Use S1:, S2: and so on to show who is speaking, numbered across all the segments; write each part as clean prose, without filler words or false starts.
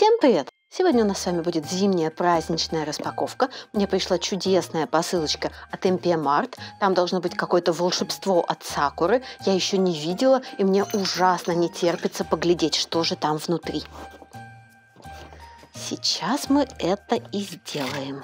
S1: Всем привет! Сегодня у нас с вами будет зимняя праздничная распаковка. Мне пришла чудесная посылочка от MPM Art. Там должно быть какое-то волшебство от Сакуры. Я еще не видела, и мне ужасно не терпится поглядеть, что же там внутри. Сейчас мы это и сделаем.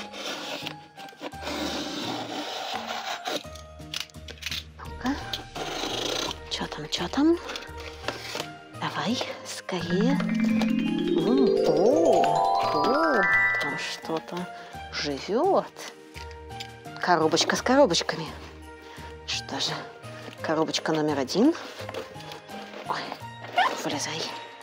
S1: Ну-ка. Что там? Давай, скорее. Там что-то живет. Коробочка с коробочками. Что же, коробочка номер 1. Ой, вылезай.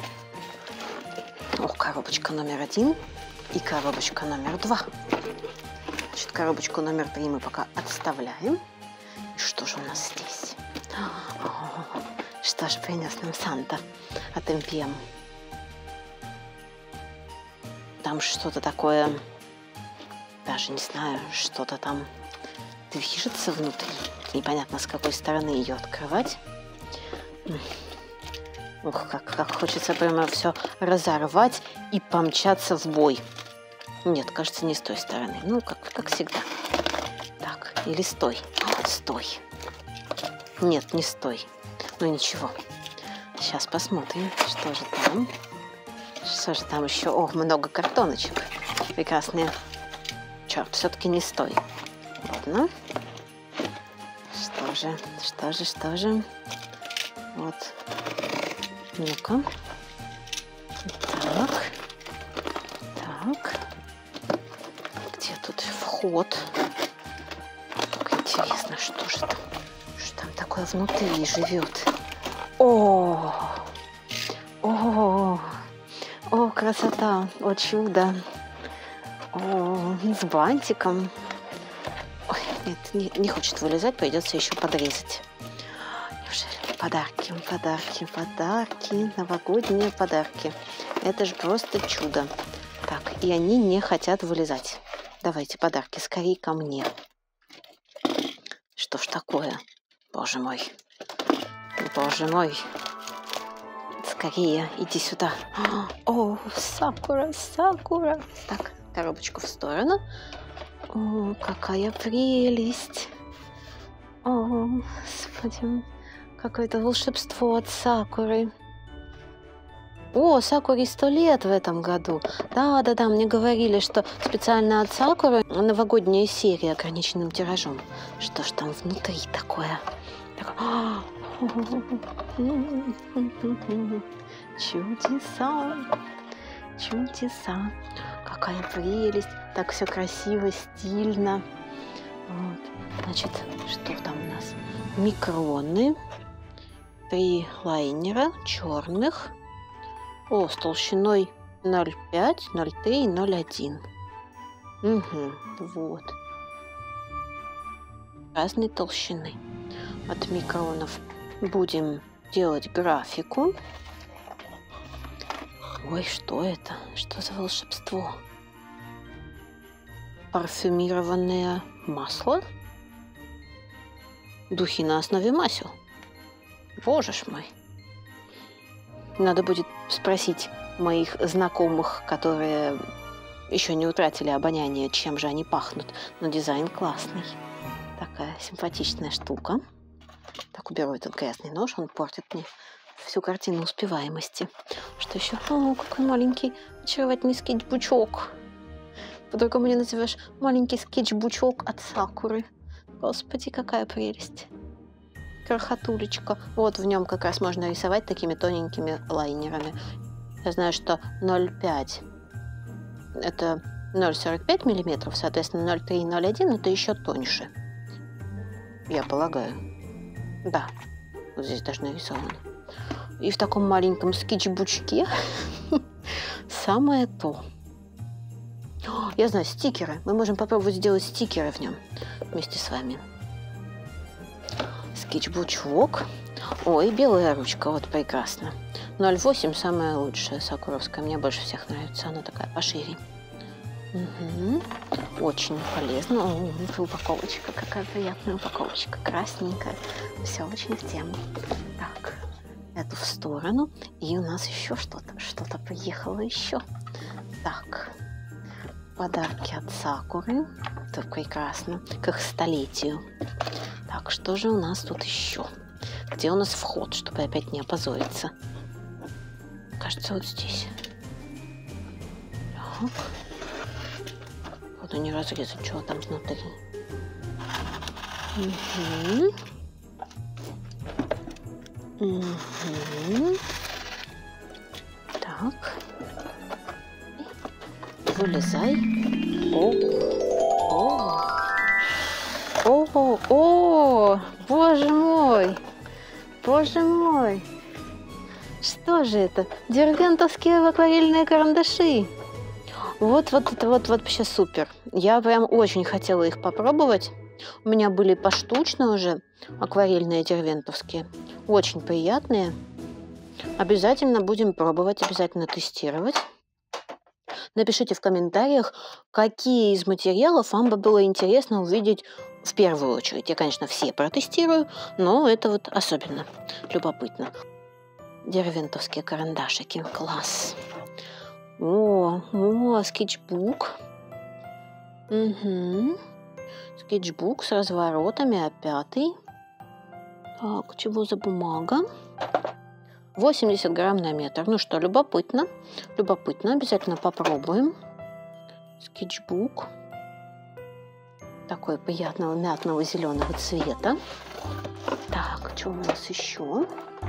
S1: О, коробочка номер 1 и коробочка номер 2. Значит, коробочку номер 3 мы пока отставляем. И что же у нас здесь? Что же принес нам Санта от MPM? Там что-то такое, даже не знаю, что-то там движется внутри. Непонятно, с какой стороны ее открывать. Ух, как хочется прямо все разорвать и помчаться в бой. Нет, кажется, не с той стороны. Ну, как всегда. Так, или стой. Стой. Нет, не стой. Ну, ничего. Сейчас посмотрим, что же там. Что же там еще? Ох, много картоночек. Прекрасные. Черт, все-таки не стой. Ладно. Что же? Вот. Ну-ка. Так. Где тут вход? Так интересно, что же там? Что там такое внутри живет? О, красота! О, чудо! О, с бантиком. Ой, нет, не хочет вылезать, придется еще подрезать. Неужели? Подарки, новогодние подарки. Это же просто чудо. Так, и они не хотят вылезать. Давайте подарки скорее ко мне. Что ж такое? Боже мой. Скорее, иди сюда. О, Сакура. Так, коробочку в сторону. О, какая прелесть. О, Господи, какое-то волшебство от Сакуры. О, Сакуре 100 лет в этом году. Да, мне говорили, что специально от Сакуры новогодняя серия ограниченным тиражом. Что ж там внутри такое? Чудеса. Какая прелесть. Так все красиво, стильно. Вот. Значит, что там у нас? Микроны. 3 лайнера черных. О, с толщиной 0,5, 0,3 и 0,1. Вот. Разной толщины. От микронов будем делать графику. Ой, что это? Что за волшебство? Парфюмированное масло? Духи на основе масел. Боже ж мой. Надо будет спросить моих знакомых, которые еще не утратили обоняние, чем же они пахнут. Но дизайн классный. Такая симпатичная штука. Так, уберу этот грязный нож, он портит мне всю картину успеваемости. Что еще? О, какой маленький очаровательный скетчбучок. По-другому не назовешь. Маленький скетчбучок от Сакуры. Господи, какая прелесть. Крохотулечка. Вот в нем как раз можно рисовать такими тоненькими лайнерами. Я знаю, что 0,5 это 0,45 миллиметров, соответственно 0,3 и 0,1 это еще тоньше. Я полагаю. Да, вот здесь даже нарисовано. И в таком маленьком скетчбучке самое то. Я знаю, стикеры. Мы можем попробовать сделать стикеры в нем вместе с вами. Скетчбучок. Ой, белая ручка, вот прекрасно. 0,8 самая лучшая сакуровская. Мне больше всех нравится. Она такая пошире. Очень полезно. О, упаковочка, какая приятная упаковочка. Красненькая. Все очень в тему. Так, эту в сторону. И у нас еще что-то приехало еще. Так, подарки от Сакуры. Это прекрасно, к их столетию. Так, что же у нас тут еще? Где у нас вход, чтобы опять не опозориться? Кажется, вот здесь. Так. Буду не разрезать, что там внутри. Угу. Угу. Так. Вылезай. О, боже мой! Боже мой! Что же это? Дервентовские акварельные карандаши. Вот вообще супер. Я прям очень хотела их попробовать. У меня были поштучно уже акварельные дервентовские. Очень приятные. Обязательно будем пробовать, обязательно тестировать. Напишите в комментариях, какие из материалов вам бы было интересно увидеть в первую очередь. Я, конечно, все протестирую, но это вот особенно любопытно. Дервентовские карандашики. Класс. О, скетчбук. Угу. Скетчбук с разворотами, А5. Так, чего за бумага? 80 грамм на метр. Ну что, любопытно. Любопытно. Обязательно попробуем. Скетчбук. Такой приятного мятного зеленого цвета. Так, что у нас еще?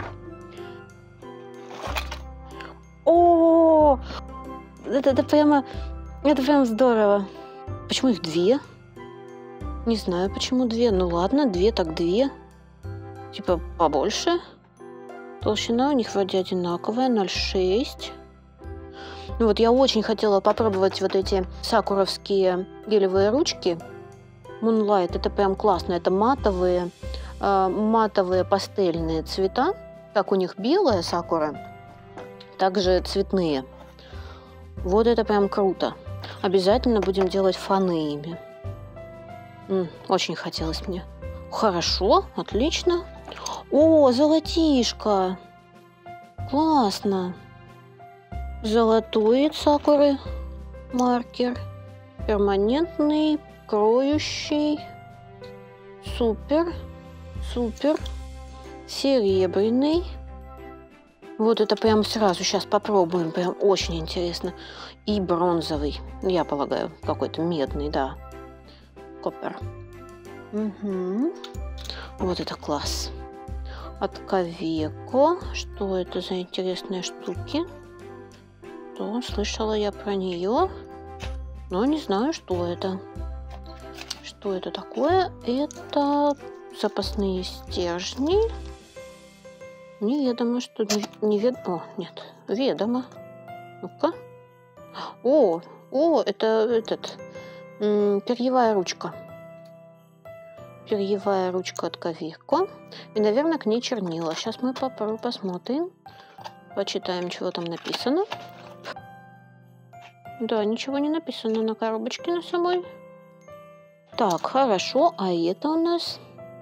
S1: О, это прям здорово. Почему их две? Не знаю, почему две. Ну ладно, две так две. Типа побольше. Толщина у них вроде одинаковая, 0,6. Ну вот я очень хотела попробовать вот эти сакуровские гелевые ручки. Moonlight, это прям классно. Это матовые пастельные цвета. Как у них белая сакура, также цветные. Вот это прям круто. Обязательно будем делать фаны ими. Очень хотелось мне. Хорошо, отлично. О, золотишко. Классно. Золотой сакуры маркер. Перманентный, кроющий. Супер. Супер. Серебряный. Вот это прям сразу сейчас попробуем. Прям очень интересно. И бронзовый. Я полагаю, какой-то медный, да. Копер. Угу. Вот это класс. От Kaweco. Что это за интересные штуки? То слышала я про нее, но не знаю, что это. Что это такое? Это запасные стержни. Неведомо, что... О, нет, ведомо. Ну-ка. О, это перьевая ручка. Перьевая ручка от Kaweco. И, наверное, к ней чернила. Сейчас мы посмотрим. Почитаем, чего там написано. Да, ничего не написано на коробочке на самой. Так, хорошо. А это у нас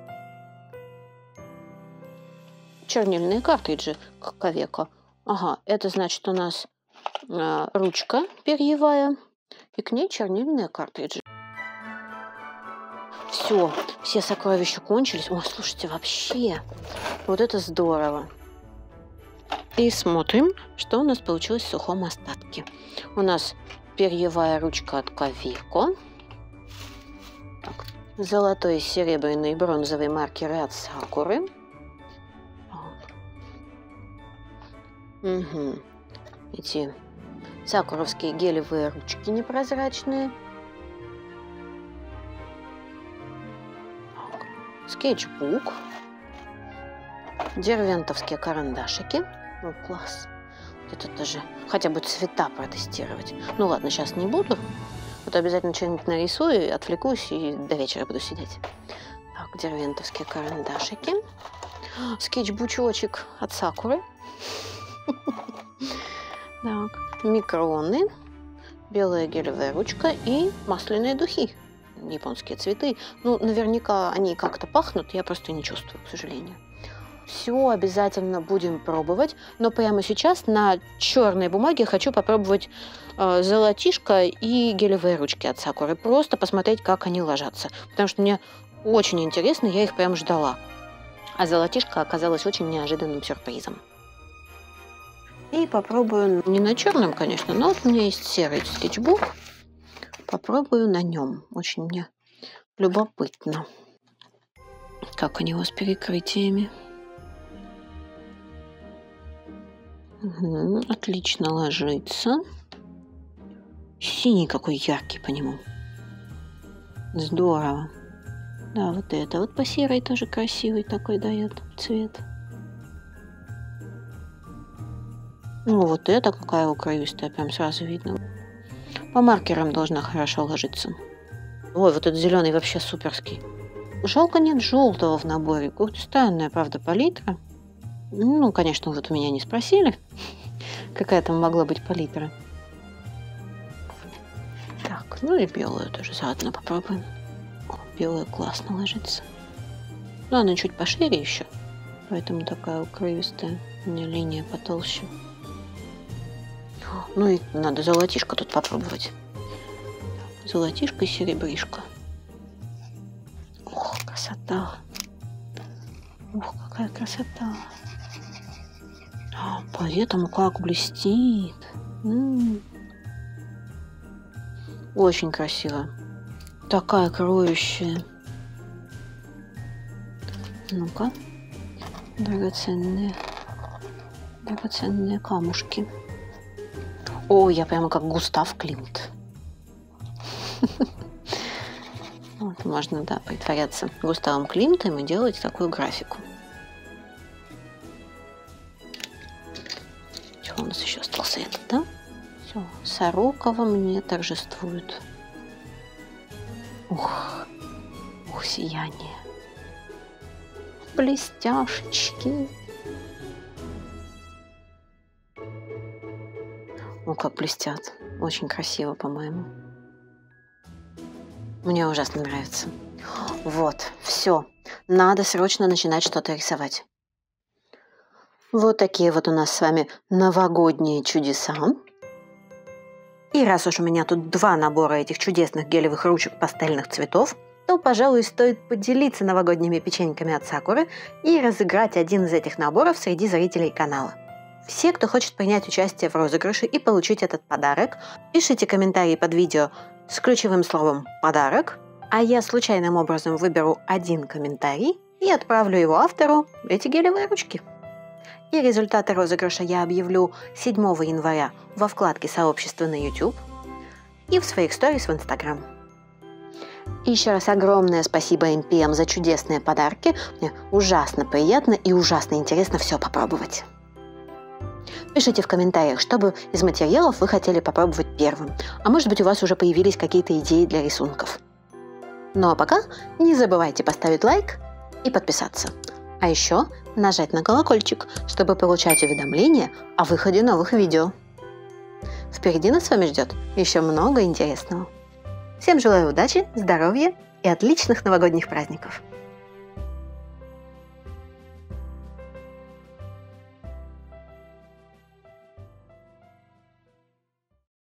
S1: чернильные картриджи Kaweco. Ага, это значит у нас ручка перьевая. И к ней чернильные картриджи. Все сокровища кончились. Ой, слушайте, вообще, вот это здорово. И смотрим, что у нас получилось в сухом остатке. У нас перьевая ручка от Kaweco. Так, золотой, серебряный, бронзовый маркеры от Сакуры. Угу. Эти сакуровские гелевые ручки непрозрачные. Скетчбук. Дервентовские карандашики. Ну, класс. Это даже хотя бы цвета протестировать. Ну ладно, сейчас не буду. Вот обязательно что-нибудь нарисую, отвлекусь и до вечера буду сидеть. Так, дервентовские карандашики. Скетчбучочек от Сакуры. Так, микроны. Белая гелевая ручка и масляные духи. Японские цветы. Ну, наверняка они как-то пахнут, я просто не чувствую, к сожалению. Все обязательно будем пробовать, но прямо сейчас на черной бумаге хочу попробовать золотишко и гелевые ручки от Сакуры. Просто посмотреть, как они ложатся. Потому что мне очень интересно, я их прям ждала. А золотишко оказалось очень неожиданным сюрпризом. И попробую не на черном, конечно, но вот у меня есть серый скетчбук. Попробую на нем. Очень мне любопытно, как у него с перекрытиями. Угу, отлично ложится. Синий какой яркий по нему. Здорово. Да, вот это вот по серой тоже красивый такой дает цвет. Ну, вот это какая укроистая, прям сразу видно. По маркерам должна хорошо ложиться. Ой, вот этот зеленый вообще суперский. Жалко, нет желтого в наборе. Какая-то странная, правда, палитра. Ну, конечно, вот у меня не спросили, какая там могла быть палитра. Так, ну и белую тоже заодно попробуем. О, белая классно ложится. Но она чуть пошире еще, поэтому такая укрывистая. У меня линия потолще. Ну и надо золотишко тут попробовать. Золотишко и серебришко. Ох, красота. Ух, какая красота. Поэтому как блестит. Очень красиво. Такая кроющая. Ну-ка. Драгоценные камушки. О, я прямо как Густав Климт. Вот, можно, да, притворяться Густавом Климтом и делать такую графику. Чего у нас еще остался этот, да? Все, Сорокова мне торжествует. Ух, сияние. Блестяшечки. О, как блестят. Очень красиво, по-моему. Мне ужасно нравится. Вот, все. Надо срочно начинать что-то рисовать. Вот такие вот у нас с вами новогодние чудеса. И раз уж у меня тут 2 набора этих чудесных гелевых ручек пастельных цветов, то, пожалуй, стоит поделиться новогодними печеньками от Сакуры и разыграть один из этих наборов среди зрителей канала. Все, кто хочет принять участие в розыгрыше и получить этот подарок, пишите комментарии под видео с ключевым словом «подарок», а я случайным образом выберу один комментарий и отправлю его автору эти гелевые ручки. И результаты розыгрыша я объявлю 7 января во вкладке «Сообщество» на YouTube и в своих сторис в Instagram. И еще раз огромное спасибо MPM за чудесные подарки. Мне ужасно приятно и ужасно интересно все попробовать. Пишите в комментариях, что бы из материалов вы хотели попробовать первым. А может быть, у вас уже появились какие-то идеи для рисунков. Ну а пока не забывайте поставить лайк и подписаться. А еще нажать на колокольчик, чтобы получать уведомления о выходе новых видео. Впереди нас с вами ждет еще много интересного. Всем желаю удачи, здоровья и отличных новогодних праздников!